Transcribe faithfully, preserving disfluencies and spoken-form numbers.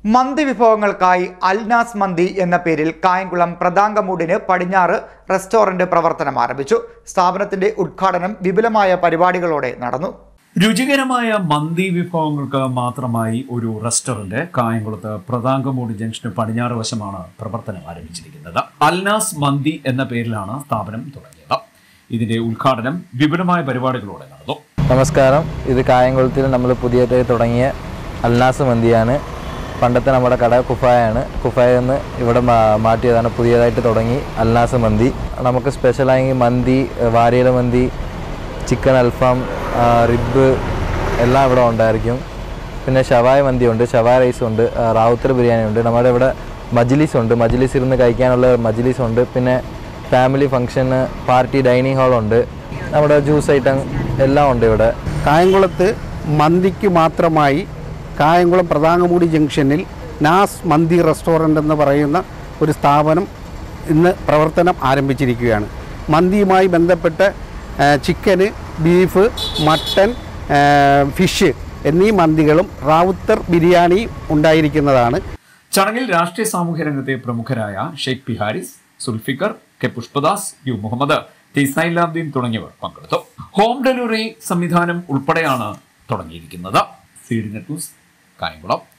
മന്തി വിഭവങ്ങൾക്കായി അൽനാസ് മന്തി എന്ന പേരിൽ കായംകുളം പ്രതാങ്കമൂടിന് പടിഞ്ഞാറ് റെസ്റ്റോറന്റ് പ്രവർത്തനം ആരംഭിച്ചു. സ്ഥാപനത്തിന്റെ ഉദ്ഘാടനം വിപുലമായ പരിപാടികളോടെ നടന്നു. രുചികരമായ മന്തി വിഭവങ്ങൾക്ക് മാത്രമായി ഒരു റെസ്റ്റോറന്റ് കായംകുളത്ത് പ്രതാങ്കമൂട് ജംഗ്ഷന് പടിഞ്ഞാറ് വശമാണ് പ്രവർത്തനം ആരംഭിച്ചിരിക്കുന്നത്. അൽനാസ് മന്തി എന്ന പേരിലാണ് സ്ഥാപനം തുടങ്ങിയത്. ഇതിന്റെ ഉദ്ഘാടനം വിപുലമായ പരിപാടികളോടെ നടന്നു. നമസ്കാരം, ഇത് കായംകുളത്തിൽ നമ്മൾ പുതിയതായി തുടങ്ങിയ അൽനാസ് മന്തിയാണ്. പണ്ടത്തെ നമ്മുടെ കട കുഫായാണ്. കുഫായിൽ നിന്ന് ഇവിടെ മാറ്റിയതാണ്, പുതിയതായിട്ട് തുടങ്ങി അൽനാസ് മന്തി. നമുക്ക് സ്പെഷ്യലായി മന്തി, വാരിയല മന്തി, ചിക്കൻ അൽഫാം, റിബ് എല്ലാം ഇവിടെ ഉണ്ടായിരിക്കും. പിന്നെ ഷവായ മന്തി ഉണ്ട്, ഷവായ റൈസ് ഉണ്ട്, റാവുത്തർ ബിരിയാണി ഉണ്ട്. നമ്മുടെ ഇവിടെ മജ്ലിസ് ഉണ്ട്, മജ്ലിസ് ഇരുന്ന് കഴിക്കാനുള്ള മജ്ലിസ് ഉണ്ട്. പിന്നെ ഫാമിലി ഫംഗ്ഷന്, പാർട്ടി ഡൈനിങ് ഹാളുണ്ട്. നമ്മുടെ ജ്യൂസ് ഐറ്റം എല്ലാം ഉണ്ട് ഇവിടെ. കായംകുളത്ത് മന്തിക്ക് മാത്രമായി കായംകുളം പ്രതാങ്കമൂടി ജംഗ്ഷനിൽ നാസ് മന്തി റെസ്റ്റോറൻ്റ് എന്ന് പറയുന്ന ഒരു സ്ഥാപനം ഇന്ന് പ്രവർത്തനം ആരംഭിച്ചിരിക്കുകയാണ്. മന്തിയുമായി ബന്ധപ്പെട്ട് ചിക്കന്, ബീഫ്, മട്ടൻ, ഫിഷ് എന്നീ മന്തികളും റാവുത്തർ ബിരിയാണിയും ഉണ്ടായിരിക്കുന്നതാണ്. ചടങ്ങിൽ രാഷ്ട്രീയ സാമൂഹ്യ രംഗത്തെ പ്രമുഖരായ Sheikh P Haris, Sulfikar, K Pushpadas, U Muhammad, T Sailabdeen തുടങ്ങിയവർ പങ്കെടുത്തു. ഹോം ഡെലിവറി സംവിധാനം ഉൾപ്പെടെയാണ് തുടങ്ങിയിരിക്കുന്നത്. C D net news, Kayamkulam.